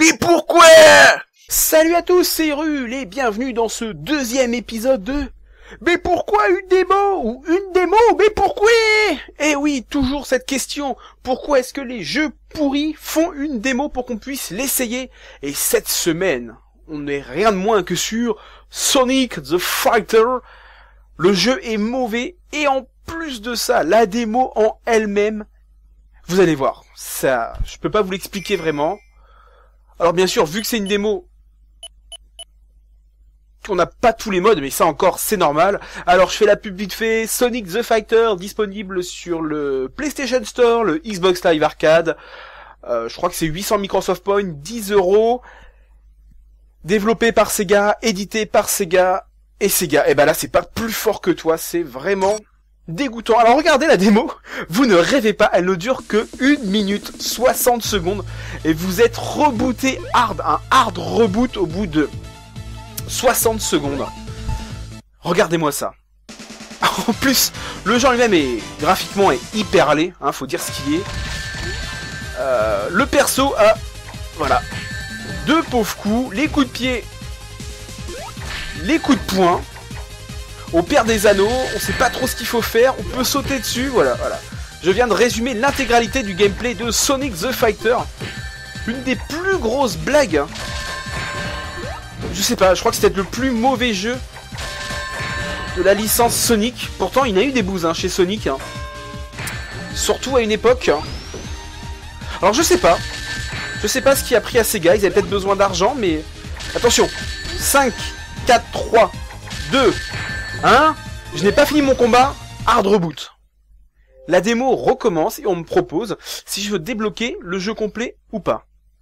Mais pourquoi? Salut à tous, c'est Rul et bienvenue dans ce deuxième épisode de Mais pourquoi une démo? Ou une démo? Mais pourquoi? Eh oui, toujours cette question. Pourquoi est-ce que les jeux pourris font une démo pour qu'on puisse l'essayer? Et cette semaine, on n'est rien de moins que sur Sonic the Fighter. Le jeu est mauvais et en plus de ça, la démo en elle-même, vous allez voir, ça, je peux pas vous l'expliquer vraiment. Alors bien sûr, vu que c'est une démo, on n'a pas tous les modes, mais ça encore, c'est normal. Alors je fais la pub vite fait, Sonic the Fighter, disponible sur le PlayStation Store, le Xbox Live Arcade. Je crois que c'est 800 Microsoft Points, 10 €. Développé par Sega, édité par Sega, et Sega, et ben là c'est pas plus fort que toi, c'est vraiment dégoûtant. Alors regardez la démo, vous ne rêvez pas, elle ne dure que 1 minute 60 secondes, et vous êtes rebooté hard, un hard reboot au bout de 60 secondes. Regardez-moi ça. En plus, le jeu lui-même est graphiquement est hyper laid, hein, faut dire ce qu'il est. Le perso a, voilà, 2 pauvres coups, les coups de pied, les coups de poing. On perd des anneaux, on sait pas trop ce qu'il faut faire, on peut sauter dessus, voilà. Je viens de résumer l'intégralité du gameplay de Sonic the Fighter. Une des plus grosses blagues. Je sais pas, je crois que c'est peut-être le plus mauvais jeu de la licence Sonic. Pourtant, il y en a eu des bouses chez Sonic. Surtout à une époque. Alors je sais pas ce qui a pris à Sega, ils avaient peut-être besoin d'argent, mais... Attention, 5, 4, 3, 2... 1, je n'ai pas fini mon combat, hard reboot. La démo recommence et on me propose si je veux débloquer le jeu complet ou pas.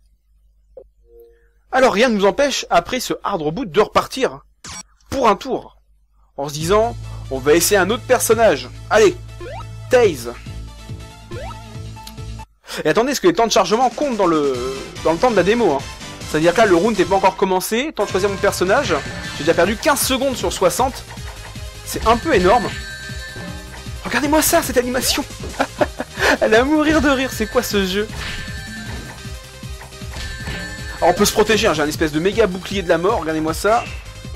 Alors rien ne nous empêche, après ce hard reboot, de repartir pour un tour. En se disant, on va essayer un autre personnage. Allez, Tails. Et attendez, parce que les temps de chargement comptent dans le temps de la démo. C'est-à-dire que là, le round n'est pas encore commencé, temps de choisir mon personnage. J'ai déjà perdu 15 secondes sur 60. C'est un peu énorme. Regardez-moi ça, cette animation. Elle va mourir de rire, c'est quoi ce jeu? Alors on peut se protéger, j'ai un espèce de méga bouclier de la mort, regardez-moi ça.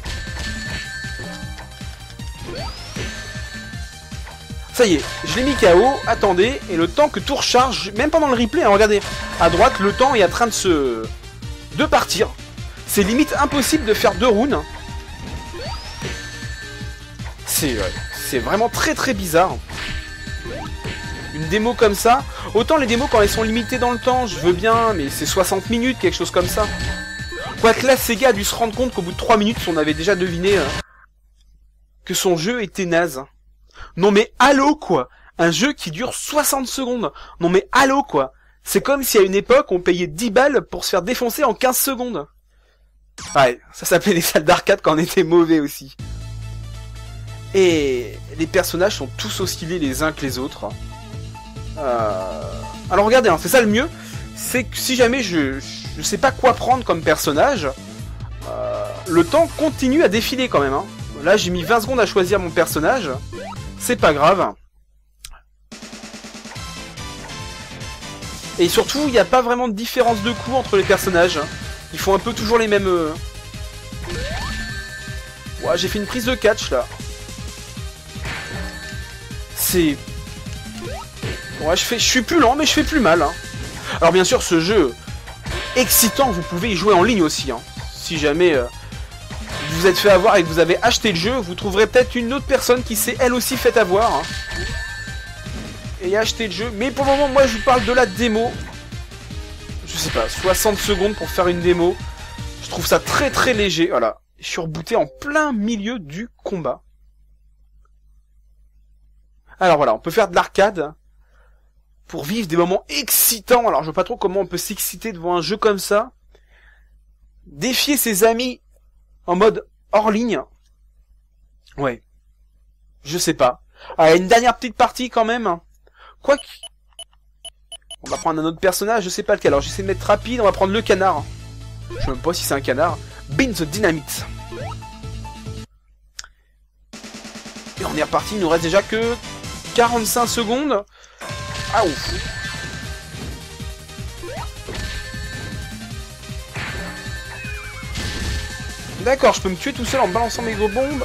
Ça y est, je l'ai mis KO, attendez, et le temps que tout recharge, même pendant le replay, regardez, à droite, le temps est en train de partir. C'est limite impossible de faire 2 rounds. C'est vraiment très très bizarre. Une démo comme ça. Autant les démos quand elles sont limitées dans le temps, je veux bien, mais c'est 60 minutes, quelque chose comme ça. Quoique là, Sega a dû se rendre compte qu'au bout de 3 minutes, on avait déjà deviné que son jeu était naze. Non mais allô quoi. Un jeu qui dure 60 secondes. Non mais allô quoi. C'est comme si à une époque, on payait 10 balles pour se faire défoncer en 15 secondes. Ouais, ça s'appelait les salles d'arcade quand on était mauvais aussi. Et les personnages sont tous aussi laids les uns que les autres. Alors regardez, c'est ça le mieux, c'est que si jamais je sais pas quoi prendre comme personnage, le temps continue à défiler quand même. Là j'ai mis 20 secondes à choisir mon personnage, c'est pas grave. Et surtout, il n'y a pas vraiment de différence de coups entre les personnages. Ils font un peu toujours les mêmes... Ouais, j'ai fait une prise de catch là. C'est... Ouais, je suis plus lent, mais je fais plus mal. Alors bien sûr, ce jeu excitant, vous pouvez y jouer en ligne aussi. Si jamais vous vous êtes fait avoir et que vous avez acheté le jeu, vous trouverez peut-être une autre personne qui s'est elle aussi fait avoir. Et a acheté le jeu. Mais pour le moment, moi, je vous parle de la démo. Je sais pas, 60 secondes pour faire une démo. Je trouve ça très très léger. Voilà, je suis rebooté en plein milieu du combat. Alors voilà, on peut faire de l'arcade pour vivre des moments excitants. Alors je vois pas trop comment on peut s'exciter devant un jeu comme ça. Défier ses amis en mode hors ligne. Ouais. Je sais pas. Allez, une dernière petite partie quand même. Quoique... On va prendre un autre personnage, je sais pas lequel. Alors j'essaie de mettre rapide, on va prendre le canard. Je sais même pas si c'est un canard. Bean the Dynamite. Et on est reparti, il nous reste déjà que 45 secondes. Ah ouf. D'accord, je peux me tuer tout seul en balançant mes gros bombes.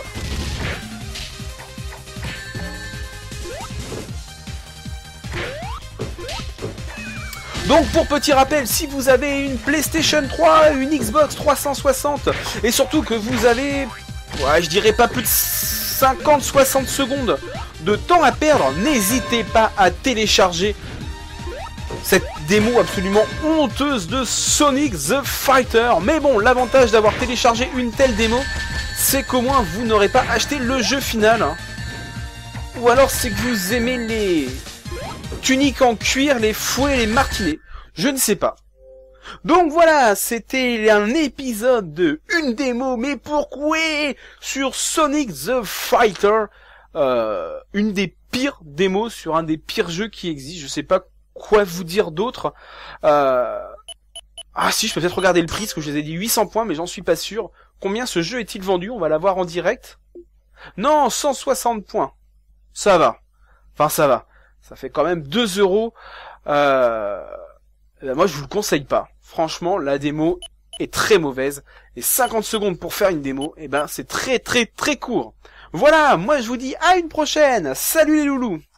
Donc pour petit rappel, si vous avez une PlayStation 3, une Xbox 360, et surtout que vous avez, ouais, je dirais pas plus de 50-60 secondes de temps à perdre, n'hésitez pas à télécharger cette démo absolument honteuse de Sonic the Fighter. Mais bon, l'avantage d'avoir téléchargé une telle démo, c'est qu'au moins vous n'aurez pas acheté le jeu final. Ou alors c'est que vous aimez les tuniques en cuir, les fouets, les martinets. Je ne sais pas. Donc voilà, c'était un épisode de une démo, mais pourquoi sur Sonic the Fighter, une des pires démos sur un des pires jeux qui existent. Je sais pas quoi vous dire d'autre. Ah si, je peux peut-être regarder le prix, parce que je vous ai dit 800 points, mais j'en suis pas sûr. Combien ce jeu est-il vendu? On va l'avoir en direct. Non, 160 points. Ça va. Enfin, ça va. Ça fait quand même 2 euros. Moi, je vous le conseille pas. Franchement, la démo est très mauvaise. Et 50 secondes pour faire une démo, eh ben, c'est très très très court. Voilà, moi je vous dis à une prochaine. Salut les loulous.